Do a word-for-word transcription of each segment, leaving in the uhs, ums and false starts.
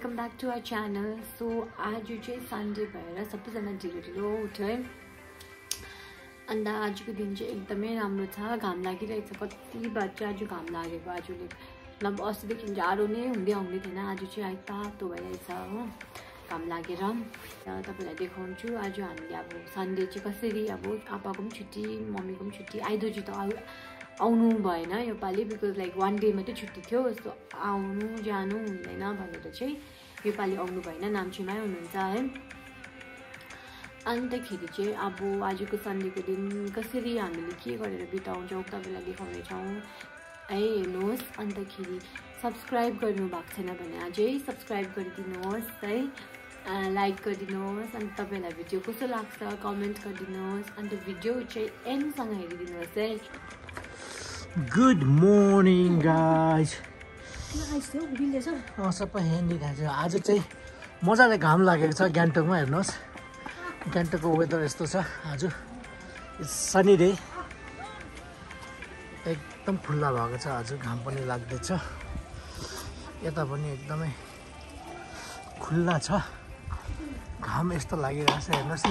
Welcome back to our channel. So आज चाहिँ Sunday भएर सबैजना ढिलो ढिलो उठ्यो है। अन्त आजको दिन चाहिँ एकदमै राम्रो छ, घाम लागिरहेको छ। कति बार चाहिँ आज घाम लागेको, आजले मतलब अस्तिदेखि जाडो नै हुँदै आउँदै थिएन, आज चाहिँ आइ तातो भइरहेछ हो घाम लागेर। तपाईँलाई देखाउँछु आज हामीले अब सन्डे चाहिँ कसरी, अब आप्पाको पनि छुट्टी मम्मीको पनि छुट्टी, आइदोजी त आउनु भएन योपालि बिकज लाइक वान डे मात्रै छुट्टी थियो। यस्तो आउनु जानु हुँदैन भनेर चाहिँ योपालि आउनु भएन, नाम्चीमै हुनुहुन्छ है। अन्तखेरि चाहिँ अब आजको सन्डेको दिन कसरी हामीले के गरेर बिताउँछौँ तपाईँलाई देखाउनेछौँ है, हेर्नुहोस्। अन्तखेरि सब्सक्राइब गर्नु भएको छैन भने अझै सब्सक्राइब गरिदिनुहोस् है, लाइक गरिदिनुहोस्। अनि तपाईँलाई भिडियो कस्तो लाग्छ कमेन्ट गरिदिनुहोस्। अन्त भिडियो चाहिँ एन्डसँग हेरिदिनुहोस् है। Good morning guys. अँ सबै हेर्ने खान्छ। आज चाहिँ मजाले घाम लागेको छ गान्तोकमा, हेर्नुहोस् गान्तोकको वेदर यस्तो छ। आज सनी डे, एकदम खुल्ला भएको छ, आज घाम पनि लाग्दैछ। यता पनि एकदमै खुल्ला छ, घाम यस्तो लागिरहेको छ हेर्नुहोस् नि।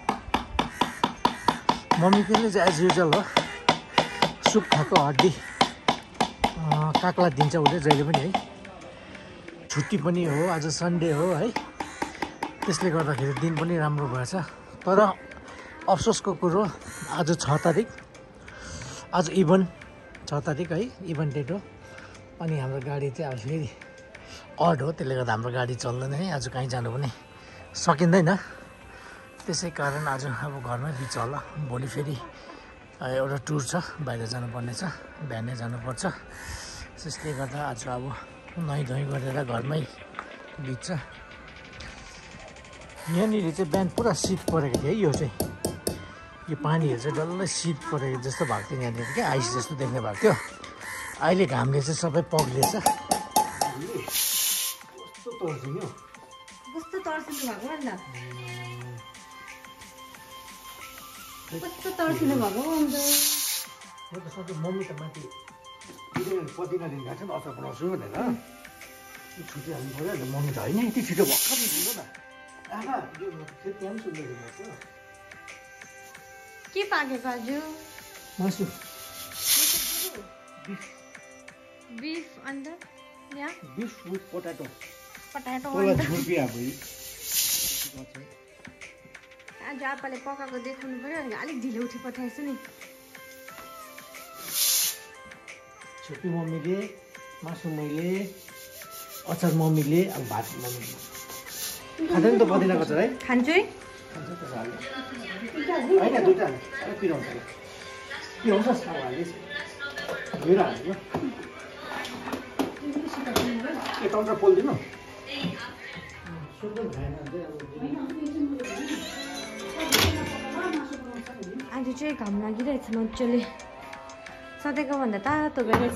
मम्मीको चाहिँ एज युजल हो, सुप खाएको हड्डी काक्ला दिन्छ उसले जहिले पनि है। छुट्टी पनि हो, आज सन्डे हो है, त्यसले गर्दाखेरि दिन पनि राम्रो भएछ। तर अफसोसको कुरो आज छ तारिक, आज इभन छ तारिक है, इभन डेट हो। अनि हाम्रो गाडी चाहिँ अब फेरि अड हो, त्यसले गर्दा हाम्रो गाडी चल्दैन है, आज कहीँ जानु पनि सकिँदैन। त्यसै कारण आज अब घरमै बिच होला। भोलि फेरि एउटा टुर छ, बाहिर जानुपर्ने छ, बिहानै जानुपर्छ। त्यसले गर्दा आज अब नुहाइ धुवाइ गरेर घरमै बित्छ। यहाँनिर चाहिँ बिहान पुरा शीत परेको थियो है, यो चाहिँ यो पानीहरू चाहिँ डल्लै शीत परेको जस्तो भएको थियो यहाँनिर, क्या आइस जस्तो देख्ने भएको थियो। अहिले घामले चाहिँ सबै पग्लिएछ। कस्तो तर्सिन्छ कस्तो तर्सिनु भएको अन्त कस्तो तर्सिनु भएको अन्त म त सधैँ मम्मी त माथि पतिना दिन गएको छ नि अचार बनाउँछु भनेर छुट्टी हाल्नु पऱ्यो भने मम्मी त होइन यति छिटो भर्खर दिनु न आमा, यो फेरि त्यहाँ पनि सुन्दैछु के पाकेको आज मासु बिफ अन्त यहाँ बिफ विथ पोटाटो पटाटो आज आप्पाले पकाएको देखाउनु पऱ्यो भने अलिक ढिलो उठी पठाएछु नि। छुट्टी मम्मीले, मासु मैले, अचार मम्मीले, अब भात मम्मीले। खाँदैन त पदिनाको अचार है? खान्छु है। खान्छ त्यसो हाल्नु होइन, दुइटा हाल्नु अलिक पिराउँछ पिराउँछ साग हाल्दैछ मेरो हाल्नु ए टमाटर पोलिदिनु। आज चाहिँ घाम लागिरहेछ मजाले, सधैँको भन्दा तातो भइरहेछ।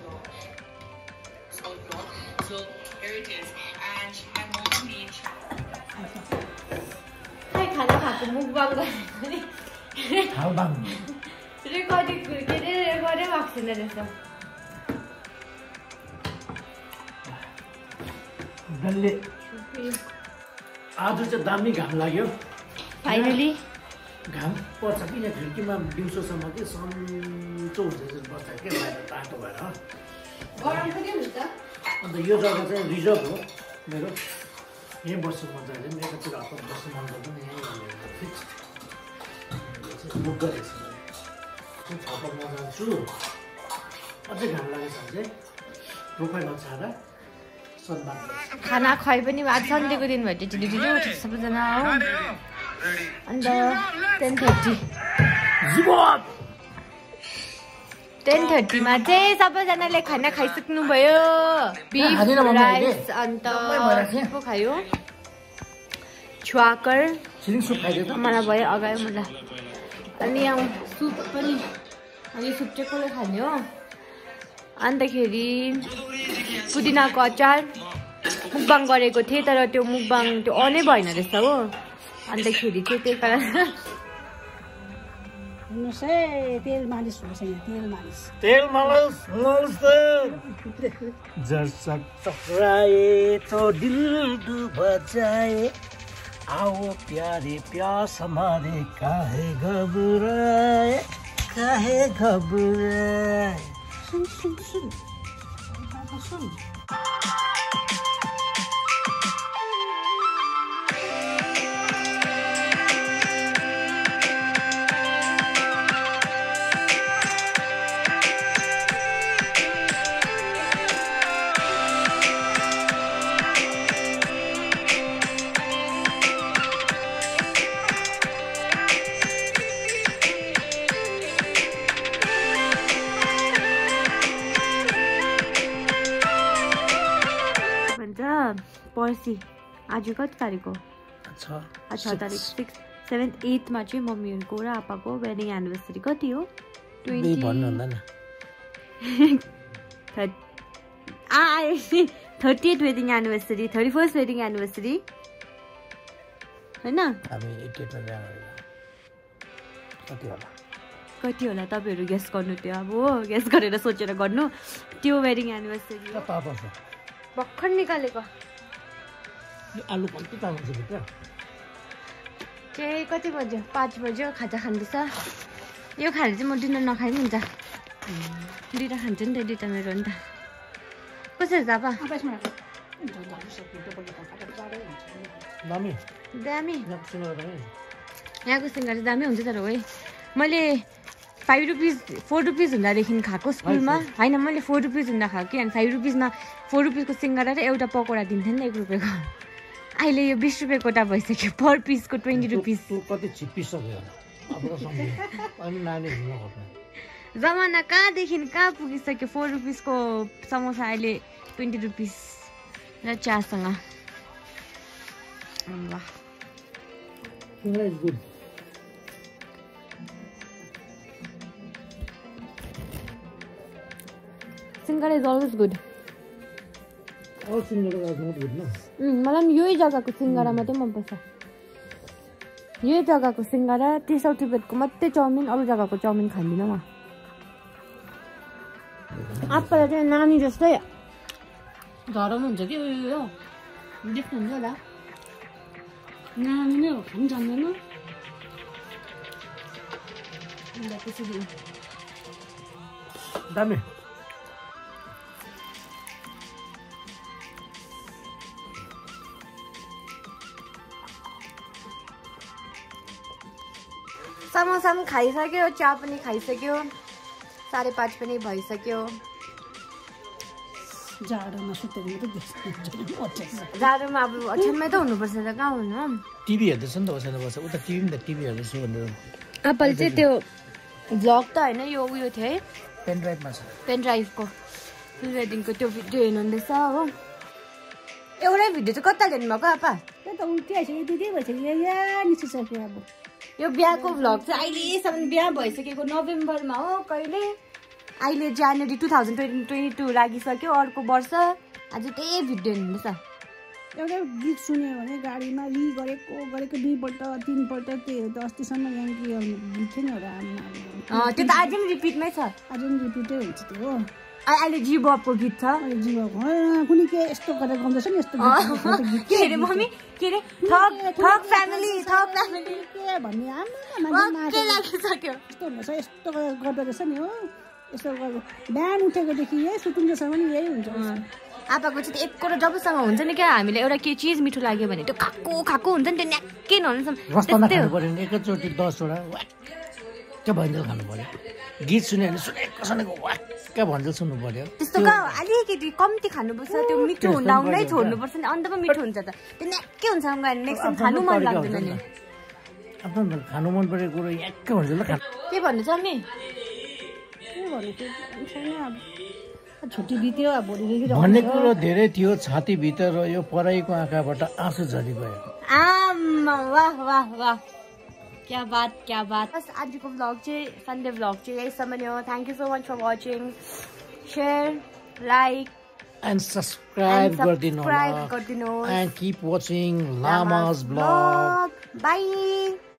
खाना खाएको मुकबाङ थालबाङ रेकर्डिङ के अरे रेकर्डै भएको छैन रहेछ। डल्ले आज चाहिँ दामी घाम लाग्यो फाइनली। घाम पर्छ कि यहाँ खिड्कीमा दिउँसोसम्म कि सन्चो हुन्छ जस्तो बस्छ क्या, बाहिर तातो भएर गरम पनि हुन्छ। अन्त यो जग्गा चाहिँ रिजर्भ हो मेरो, यहीँ बस्छु मजाले, यतातिर हप्ता बस्नु मन गर्दैन, यहीँ फिक्स बुक गरेको छु। छपरमा जान्छु, अझै घाम लागेछ भने चाहिँ रोपाइ नछाएर सन्मान खाना खुवाइ पनि आज सन्डेको दिन भएर ढिलो ढिलो उठेको सबैजना हो। अन्त टेन थर्टी टेन थर्टीमा चाहिँ सबैजनाले खाना खाइसक्नुभयो। बिफ राइस अन्त पो खायो, छुवाकर मलाई भयो अगाडि मलाई। अनि यहाँ सुप पनि, अनि सुप चाहिँ कसले खाने हो। अन्तखेरि पुदिनाको अचार मुकबाङ गरेको थिएँ, तर त्यो मुकबाङ त्यो अनै भएन रहेछ हो। अन्तखेरि चाहिँ त्यही कारण हेर्नुहोस् है तेल मालिस हुन्छ यहाँ तेल मालिस तेल मालिस मालिस जैसा टकराए तो दिल डूब जाए आओ प्यारे प्यास हमारे काहे घबराए काहे घबराए सुन सुन सुन सुन पर्सि आज कति तारिक हो छ तारिक सिक्स सेभेन्थ एथमा चाहिँ मम्मीहरूको र आपाको वेडिङ एनिभर्सरी कति हो twenty thirty eighth wedding anniversary thirty first wedding anniversary होइन कति होला तपाईँहरू गेस गर्नु त्यो अब हो गेस गरेर सोचेर गर्नु त्यो वेडिङ एनिभर्सरी भर्खर निकालेको आलु कति ताल्नु छ भित्र चाहिँ कति बज्यो पाँच बज्यो खाजा खाँदैछ यो खाएर चाहिँ म डिनर नखाइ पनि हुन्छ दुइटा खान्छु नि त दुइटा मेरो नि त कसरी जापा दामी दामी यहाँको सिङ्गरा चाहिँ दामी हुन्छ तर है मैले फाइभ रुपिस फोर रुपिस हुँदादेखि खाएको स्कुलमा होइन मैले फोर रुपिस हुँदा खाएको कि अनि फाइभ रुपिसमा फोर रुपिसको सिङ्गरा र एउटा पकौडा दिन्थ्यो नि त एक रुपियाँको अहिले यो बिस रुपियाँ कोटा भइसक्यो पर पिसको ट्वेन्टी रुपिस कति छिप्पिसक्यो जमाना कहाँदेखि कहाँ पुगिसक्यो फोर रुपिसको समोसा अहिले ट्वेन्टी रुपिस र चियासँग सिङ्गरा इज अलवेज गुड मलाई पनि यही जग्गाको सिङ्गरा मात्रै मनपर्छ यही जग्गाको सिङ्गरा तिस रुपियाँको मात्रै चाउमिन अरू जग्गाको चाउमिन खाँदिनँ म आजकल चाहिँ नानी जस्तै धरम हुन्छ कि उयो देख्नुहुन्छ होला नानी नै हो खानु जान्दैन त्यसरी दामी समोसा पनि खाइसक्यो चिया पनि खाइसक्यो साढे पाँच पनि भइसक्यो जाडोमा जाडोमा अब ओछ्यानमै त हुनुपर्छ त कहाँ हुनु टिभी हेर्दैछ नि त ओछ्यानमा बस्छ उता टिभी नि त टिभी हेर्दैछु भनेर आपाले चाहिँ त्यो भ्लग त होइन यो उयो थियो है पेन ड्राइभमा छ पेन ड्राइभको प्रि वेडिङको त्यो भिडियो हेर्नुहुँदैछ हो एउटै भिडियो चाहिँ कता हेर्नुभएको आपा त्यो त उल्टी आइसक्यो दुधै भइसक्यो यहाँ निस्किसक्यो अब यो बिहाको भ्लग चाहिँ अहिलेसम्म बिहा भइसकेको नोभेम्बरमा हो कहिले अहिले जनवरी two thousand twenty twenty two लागिसक्यो अर्को वर्ष आज त्यही भिडियो हेर्नुहुँदैछ एउटा गीत सुन्यो भने गाडीमा रि गरेको गरेको दुईपल्ट तिनपल्ट त्यो त अस्तिसम्म यहाँ गीत थियो नि एउटा त्यो त आज पनि रिपिटमै छ आज पनि रिपिटै हुन्छ त्यो हो अहिले जीवको गीत छ जीवको कुनै के यस्तो गरेर गाउँदैछ नि यस्तो के अरे मम्मी के अरे थक थक फ्यामिली थक फ्यामिली के भन्ने आमा लागिसक्यो यस्तो हुँदैछ यस्तो गर्दो रहेछ नि हो यस्तो बिहान उठेकोदेखि यही सुकुन्जेसम्म नि यही हुन्छ आपाको चाहिँ एकको जबसँग हुन्छ नि क्या हामीले एउटा के चिज मिठो लाग्यो भने त्यो खाएको खाएको हुन्छ नि त्यो न्याक्कै नहुनु एकैचोटि दसवटा वाक्क भइन्जेल खानु पर्यो गीत सुन्यो भने सुनेको सुनेको वाक्क भइन्जेल सुन्नु पर्यो त्यस्तो अलिकति कम्ती खानुपर्छ त्यो मिठो हुँदा हुँदै छोड्नुपर्छ नि अन्त पो मिठो हुन्छ त त्यो न्याक्कै हुन्छ नेक्स्ट टाइम खानु मन लाग्दैन नि आफ्नो खानु मन परेको कुरो याक्क हुन्छ ल के भन्नु छ नि के भन्नु छैन छुट्टी बित्यो अब भोलिदेखि भन्ने कुरो धेरै थियो छातीभित्र यो पढाइको आँखाबाट आँसु झरिगयो आमा वाह वाह वाह क्या बात क्या बात बस आजको भ्लग चाहिँ सन्डे भ्लग चाहिँ यहीसम्म नै हो thank you so much for watching share like and subscribe गरिदिनु गरिदिनु and keep watching Lama's vlog by